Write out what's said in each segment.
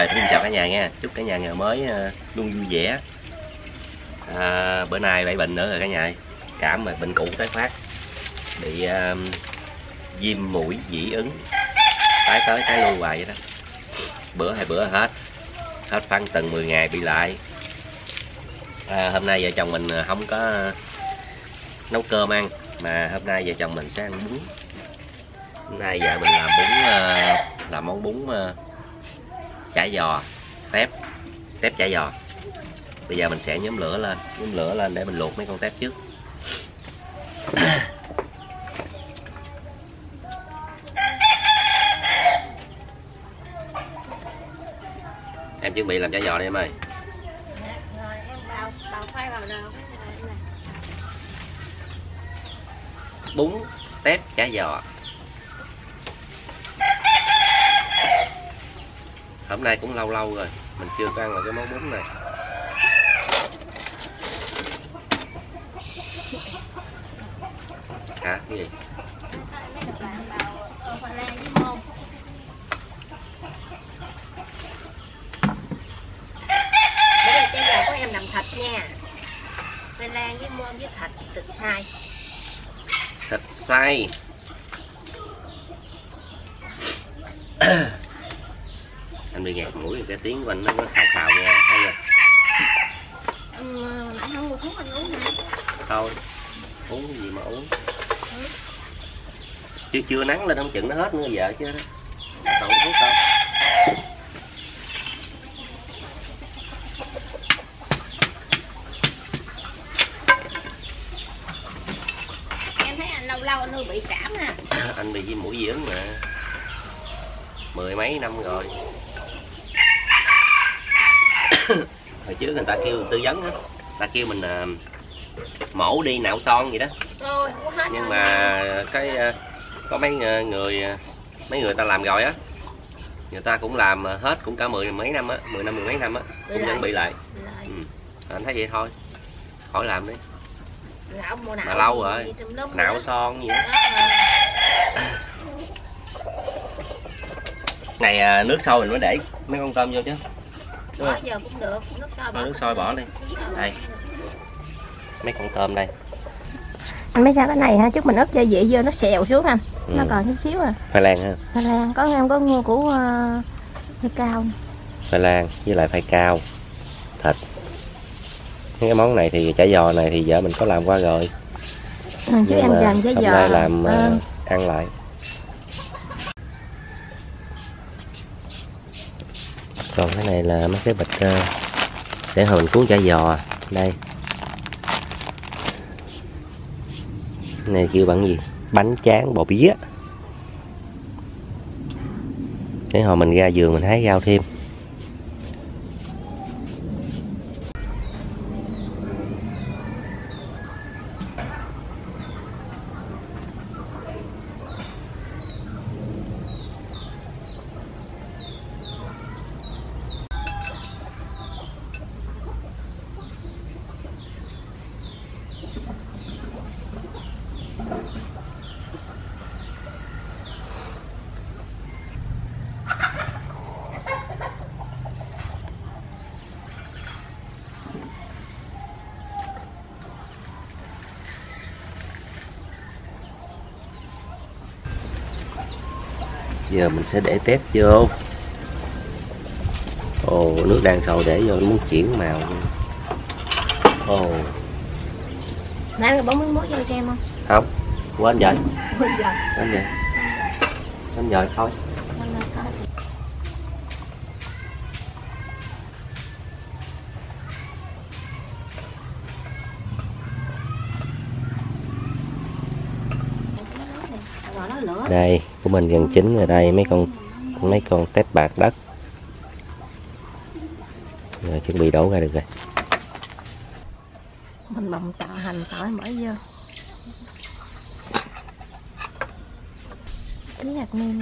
Rồi, xin chào cả nhà nha. Chúc cả nhà ngày mới luôn vui vẻ. Bữa nay bị bệnh nữa rồi cả nhà. Cảm mà bệnh cũ tái phát. Bị viêm mũi dị ứng. Tái tới tái lui hoài vậy đó. Bữa hai bữa hết. Hết phân từng 10 ngày bị lại. Hôm nay vợ chồng mình không có nấu cơm ăn, mà hôm nay vợ chồng mình sẽ ăn bún. Hôm nay vợ mình làm món bún chả giò, tép chả giò. Bây giờ mình sẽ nhóm lửa lên để mình luộc mấy con tép trước. Em chuẩn bị làm chả giò đi em ơi. Rồi em bào khoai vào đầu. Bún tép chả giò. Hôm nay cũng lâu rồi mình chưa có ăn lại cái món bún này. Hả? Cái gì? Bữa nay chả giò của em làm thịt nha. Khoai lang với môn với thịt xay. Thịt xay. Anh bị nghẹt mũi cái tiếng của anh nó khào khào nghe hay rồi. Nãy không mua thuốc anh uống hả? Thôi uống cái gì mà uống. Chưa nắng lên không chừng nó hết nữa vợ chứ. Còn thuốc đâu. Em thấy anh lâu anh nuôi bị cảm nè. Anh bị viêm mũi dị ứng mà 10 mấy năm rồi. Hồi trước người ta kêu tư vấn á, ta kêu mình mổ đi nạo son gì đó. Nhưng mà có mấy người ta làm rồi á, người ta cũng làm hết cũng cả 10 mấy năm á, 10 mấy năm á, cũng vẫn bị lại. Anh thấy vậy thôi, khỏi làm đi. Mà lâu rồi, nạo son gì đó. Này nước sôi mình mới để mấy con tôm vô chứ. Bỏ giờ cũng được, nước sôi bỏ đi. Đây. Mấy con tôm đây. Anh biết sao cái này ha, chút mình ướp gia vị vô nó xèo xuống anh. Nó còn chút xíu à. Khoai lang ha. Khoai lang, em có mua của khoai cao. Khoai lang với lại khoai cao, thịt. Cái món này thì chả giò này thì vợ mình có làm qua rồi. Chứ em làm chả giò. Hôm nay làm ăn lại. Còn cái này là mấy cái bịch để hồi mình cuốn chả giò. Đây. Cái này kêu bằng gì? Bánh tráng bò bía. Để hồi mình ra vườn mình hái rau thêm. Giờ mình sẽ để tép vô. Ồ, nước đang sôi để vô nó muốn chuyển màu. Ồ. Nãy bóng miếng muối vô cho em không? Không, quên vậy. Quên rồi. Quên vậy. Quên rồi thôi. Đây, của mình gần chín rồi đây, mấy con tép bạc đất. Rồi chuẩn bị đổ ra được rồi. Mình bồng tạo hành tỏi bỏ vô. Tí hạt nêm.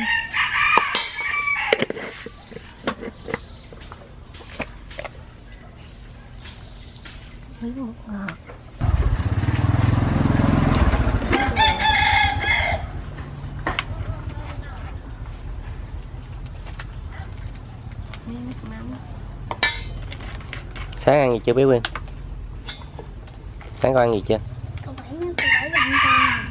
Miếng bột ngọt. Sáng ăn gì chưa bé Quyên? Sáng có ăn gì chưa? Cậu Bảy nó cậu Bảy dặn con.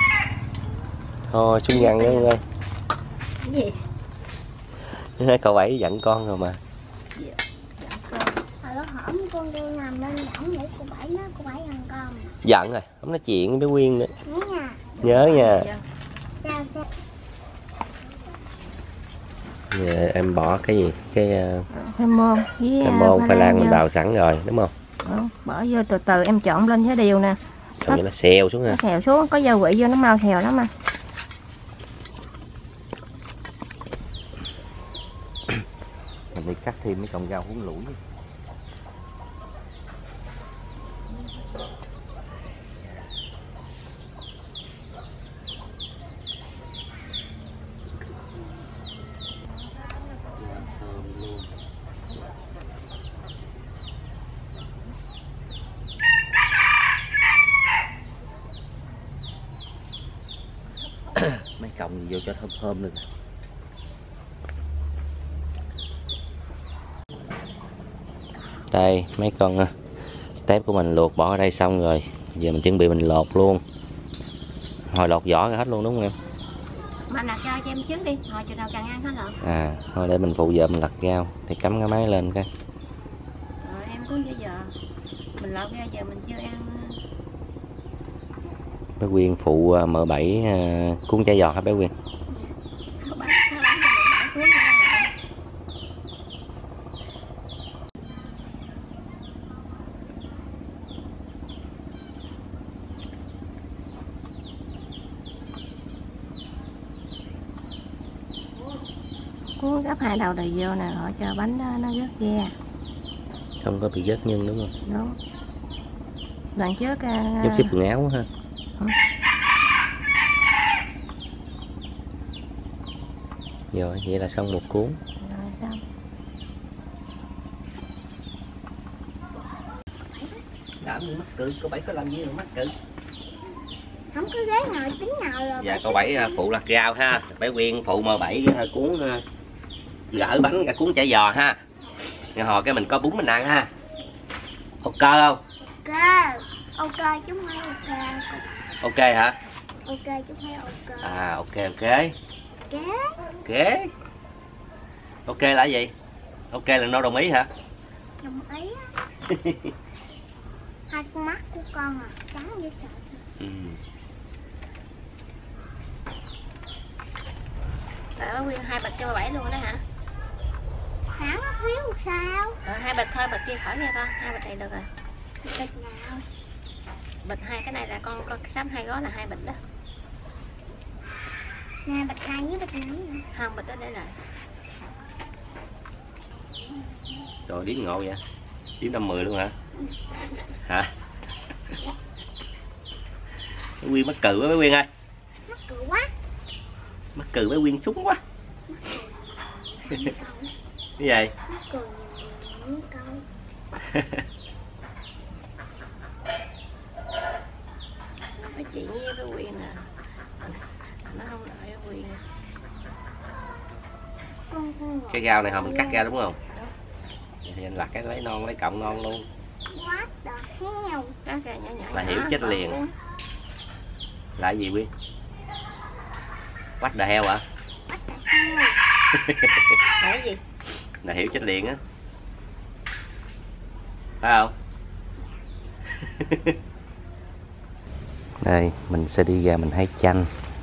Thôi xuống dặn nữa ơi. Cái gì? Cậu Bảy dặn con rồi mà. Dặn con. Hồi đó hổm con đi nằm lên võng ngủ cậu Bảy nó cậu Bảy dặn con. Giận rồi, không nói chuyện với bé Quyên nữa. Nhớ nha. Nhớ nha. Sao sao? Giờ em bỏ cái gì? Cái Khoai môn với khoai lang mình đào sẵn rồi đúng không? Bỏ vô từ từ em trộn lên với điều nè. Trộn cho nó xèo xuống ha. Nó xèo xuống, có gia vị vô nó mau xèo lắm mà. Mình đi cắt thêm mấy cọng rau húng lủi. Mấy cọng vô cho thơm thơm nữa. Đây mấy con tép của mình luộc bỏ ở đây xong rồi. Giờ mình chuẩn bị mình lột luôn. Hồi lột vỏ ra hết luôn đúng không em? Mà nè cho em trước đi, hồi chừng nào càng ăn hết lột. À, thôi để mình phụ vợ mình lật rau thì cắm cái máy lên coi. Rồi em cũng giờ mình lột ra giờ mình chưa ăn. Bé Quyên phụ M7 cuốn chả giò hả bé Quyên? Cuốn gấp hai đầu đầy vô nè, rồi cho bánh nó rớt ra. Không có bị rớt nhân đúng không? Đúng. Lần trước giống xếp quần áo ha. Rồi vậy là xong một cuốn. Rồi xong. Đã mắc cười, cô Bảy có làm gì mà mắc cười. Không có ghế ngồi tính nào rồi. Dạ cô Bảy phụ lặt rau ha, bé Quyên phụ M7 cuốn gỡ bánh cả cuốn chả giò ha. Rồi hồi cái mình có bún mình ăn ha. Ok không? Ok. Ok chứ không phải ok. Ok hả? Ok chứ không phải ok. À ok ok. Ok. Ok. Ok là gì? Ok là nó đồng ý hả? Đồng ý á. Hai con mắt của con à, trắng dễ sợ. Ừ. Đó Quyên hai bịch cho 7 luôn đó hả? Hả nó thiếu sao? Rồi hai bịch thôi, bịch kia khỏi nha con, hai bịch này được rồi. Bịch nào? Bịch hai cái này là con sắm hai gói là hai bịch đó. Nè bịch hai với bịch này. Không, bịch đó để lại. Rồi đếm ngộ vậy. Đếm 50 luôn hả? Hả? Bé Quyên mắc cừ quá bé Quyên ơi. Mắc cừ quá. Mắc cừ bé Quyên súng quá. Cái gì? Mắc cừ những câu. Nói chuyện với bé Quyên nè. Nó không đợi bé Quyên. Cái rau này hồi mình cắt ra đúng không? Thì anh lặt cái lấy non lấy cọng ngon luôn. What the hell? Cắt ra nhỏ nhỏ. Là hiểu chết liền. Là gì Quyên? What the hell hả? What the hell? Là cái gì? Là hiểu chết liền á. Phải không? Đây mình sẽ đi ra mình hái chanh.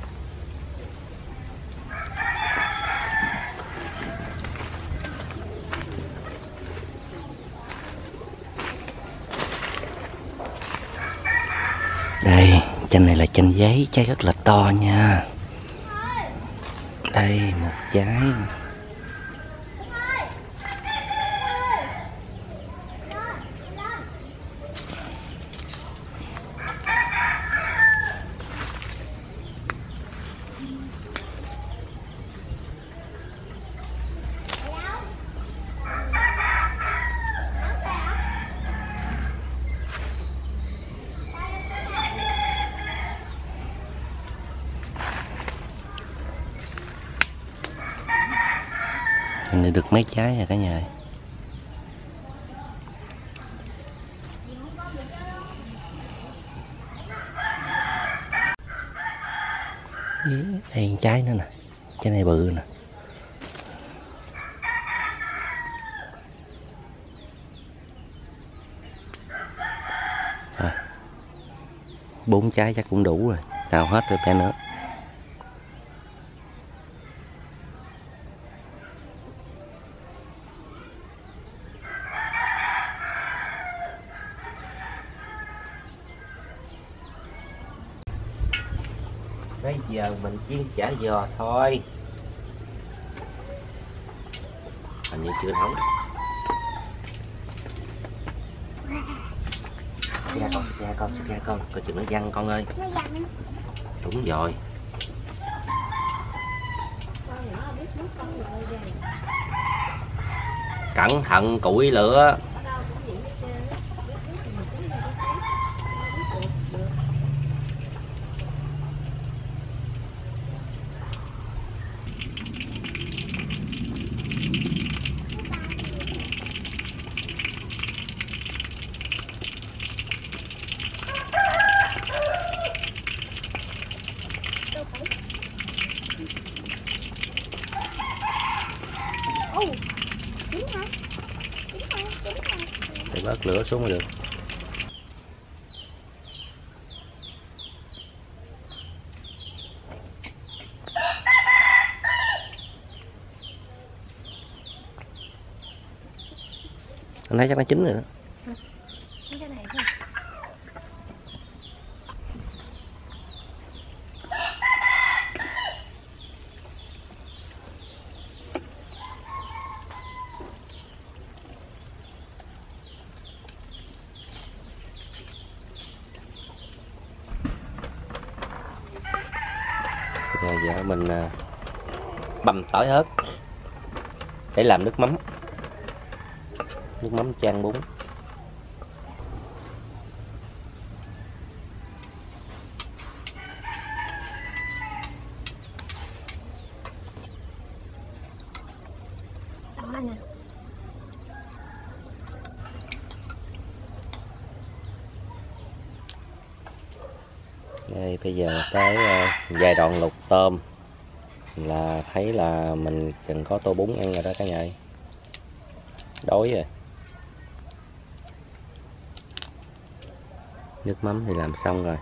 Đây, chanh này là chanh giấy, trái rất là to nha. Đây, một trái. Hình như được mấy trái rồi cả nhà. Đây trái nữa nè, trái này bự nè. Rồi, 4 trái chắc cũng đủ rồi, xào hết rồi bé nữa. Bây giờ mình chiên chả giò thôi. Hình như chưa nóng. Xích ra con, coi chừng nó văng con ơi. Đúng rồi. Cẩn thận củi lửa. Để bớt lửa xuống mới được. Anh thấy chắc nó chín rồi đó. Rồi giờ mình băm tỏi ớt để làm nước mắm chan bún. Đây, bây giờ tới giai đoạn luộc tôm là thấy là mình cần có tô bún ăn rồi đó cả nhà ơi. Đói rồi. Nước mắm thì làm xong rồi.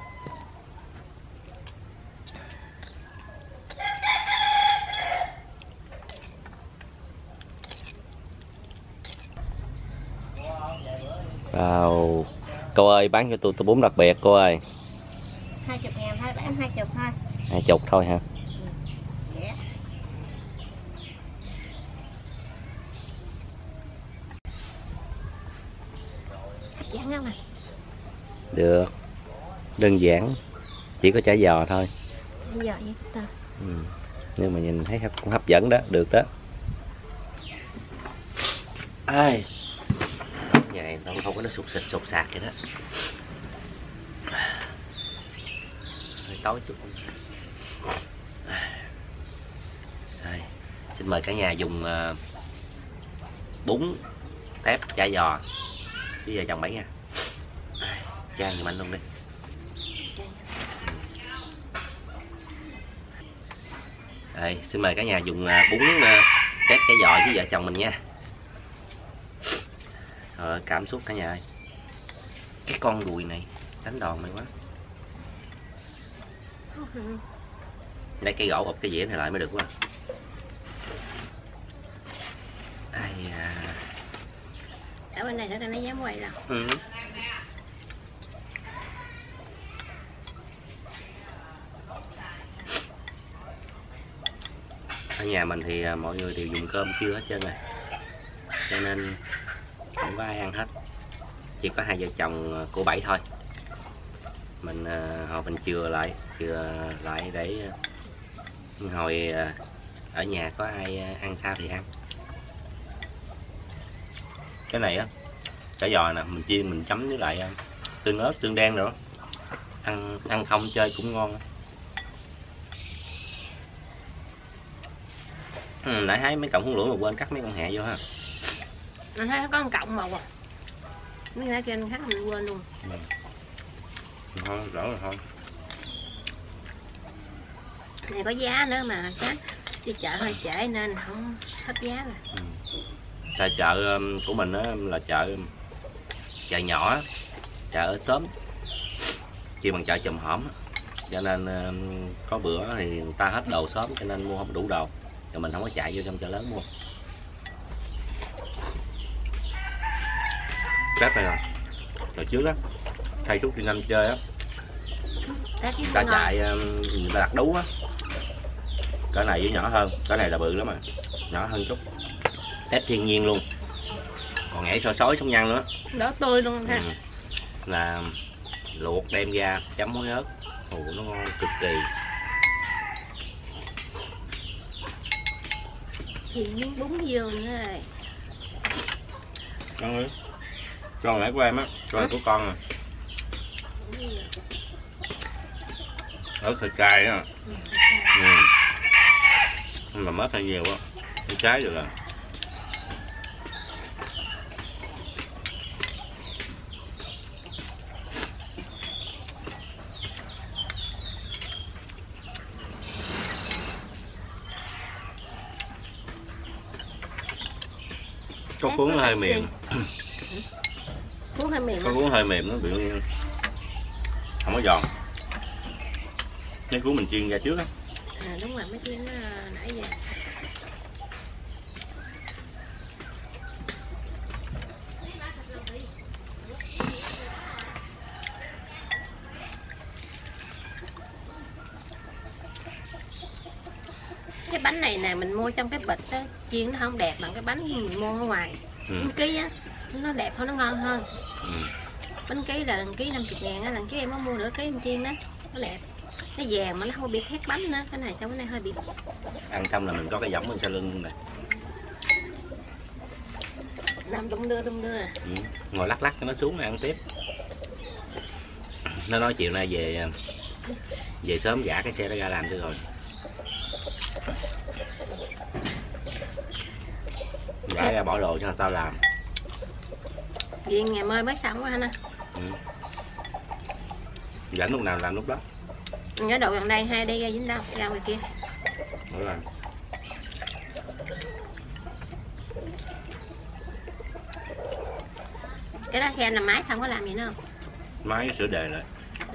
Wow. Cô ơi bán cho tôi tô bún đặc biệt cô ơi. 20.000 thôi, bán 20 thôi. 20 thôi hả? Yeah. Hấp dẫn không à? Được. Đơn giản. Chỉ có chả giò thôi. Giò vậy ta. Nhưng mà nhìn thấy cũng hấp dẫn đó, được đó. Ai. Nhà này nó không có nó sụt sạc vậy đó. Hơi tối chút. Đây. Xin mời cả nhà dùng bún tép chả giò với vợ chồng Bảy nha. Chan giùm anh luôn đi. Đây, xin mời cả nhà dùng bún tép chả giò với vợ chồng mình nha. Cảm xúc cả nhà ơi. Cái con đùi này đánh đòn mày quá. Lấy cây gỗ bọc cái dĩa này lại mới được quá. Ai à. Ở bên này nó lấy dám quay đâu. Ở nhà mình thì mọi người đều dùng cơm trưa hết trơn rồi, cho nên không có ai ăn hết, chỉ có hai vợ chồng cô Bảy thôi. Mình hồi mình chừa lại để hồi ở nhà có ai ăn sao thì ăn. Cái này á, chả giò nè, mình chiên mình chấm với lại tương ớt tương đen nữa, ăn không chơi cũng ngon. Nãy hái mấy cọng húng lủi mà quên cắt mấy con hẹ vô ha. Anh thấy có một cọng màu à. Mấy cái trên khác mình quên luôn. Thôi, rõ rồi thôi. Này có giá nữa mà chắc đi chợ hơi trễ nên không hết giá rồi. Chợ của mình á là chợ nhỏ, chợ ở xóm, chia bằng chợ Chùm Hổm, cho nên có bữa thì người ta hết đồ xóm cho nên mua không đủ đồ, rồi mình không có chạy vô trong chợ lớn mua. Bếp này nè, hồi trước á thay chút đi năm chơi á, ta chạy người ta đặt đú á, cái này với nhỏ hơn, cái này là bự lắm mà, nhỏ hơn chút, tép thiên nhiên luôn, còn nhảy sói sống nhăn nữa, đó tươi luôn ha. Là luộc đem ra chấm muối ớt, nó ngon cực kỳ. Thì miếng bún vô nữa rồi. Con ơi, con nãy của em á, con của con à. Ớt hơi cay á. Nhưng mà mất hơi nhiều á, cái trái được rồi. Có cuốn nó hơi mềm. Cuốn hơi mềm. Có cuốn hơi mềm nó bị không có giòn. Cái cuốn mình chiên ra trước á. À đúng rồi, mấy chiên nó nãy giờ. Cái bánh này nè mình mua trong cái bịch á, chiên nó không đẹp bằng cái bánh mình mua ở ngoài. Bánh ký á, nó đẹp hơn, nó ngon hơn. Bánh ký là lần ký 50.000 á, lần ký em có mua nửa ký em chiên đó, nó đẹp. Nó vàng mà nó không bị khét bánh nữa, cái này trong cái này hơi bị. Ăn xong là mình có cái giỏng bên sau lưng này. Làm đung đưa à. Ngồi lắc lắc cho nó xuống rồi ăn tiếp. Nó nói chiều nay về sớm giả cái xe đó ra làm cho rồi. Giả ra bỏ đồ cho tao làm. Chuyện ngày mới mới xong quá anh. Rảnh lúc nào làm lúc đó. Nhớ đồ gần đây hay đi ra dính đâu, ra ngoài kia. Đúng rồi. Cái đó khen là máy không có làm gì nữa không? Máy sửa đề lại.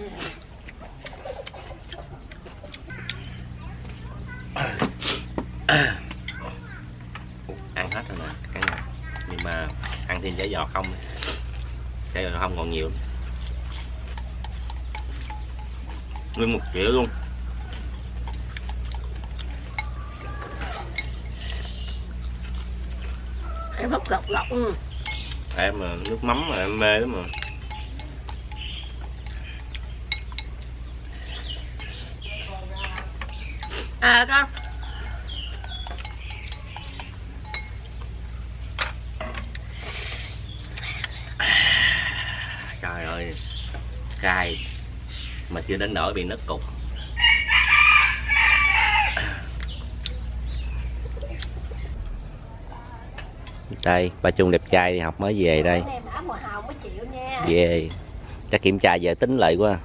Ăn hết rồi nè cái này, nhưng mà ăn thêm chả giò không, chả giò không còn nhiều, nguyên 1 triệu luôn. Em hút lọc Em mà nước mắm mà em mê lắm mà. À con. Trời ơi, cay mà chưa đến nỗi bị nứt cục. Đây, ba Trung đẹp trai đi học mới về đây. Về. Chắc kiểm tra giờ tính lại quá.